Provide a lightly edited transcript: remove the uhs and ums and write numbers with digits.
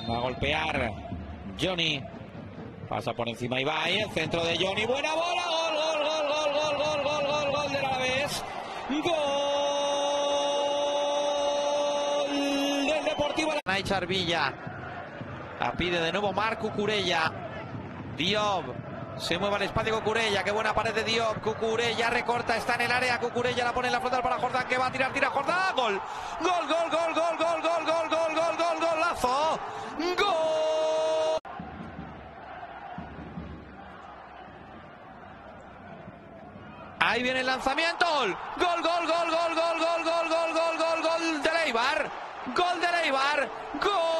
Va a golpear Johnny. Pasa por encima Ibai. El centro de Johnny. Buena bola. Gol, gol, gol, gol, gol, gol, gol, gol, gol del Alavés. Gol del Deportivo. Naichar Villa. La pide de nuevo Marc Cucurella. Diop. Se mueve al espacio Cucurella. Qué buena pared de Diop. Cucurella recorta. Está en el área. Cucurella la pone en la frontal para Jordán. Que va a tirar. Tira Jordán. Gol. Gol, gol, gol, gol, gol, gol, gol, gol, gol, gol, golazo. Gol. Ahí viene el lanzamiento. Gol, gol, gol, gol, gol, gol, gol, gol, gol, gol, gol, gol de Eibar. Gol de Eibar. Gol.